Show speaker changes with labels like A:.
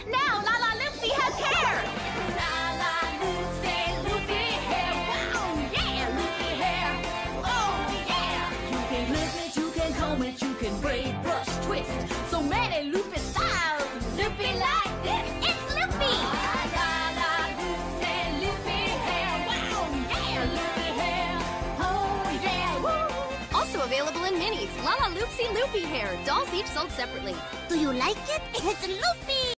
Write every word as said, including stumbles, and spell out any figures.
A: Now Lalaloopsy has hair!
B: Lalaloopsy, loopy hair. Wow, yeah, loopy hair. Oh, yeah. You can clip it, you can comb it, you can braid, brush, twist. So many loopy styles. Loopy like this.
A: It's loopy!
B: Lalaloopsy, loopy hair. Wow, yeah, loopy hair. Oh, yeah, woo.
A: Also available in minis, Lalaloopsy Loopy Hair. Dolls each sold separately.
C: Do you like it? It's loopy!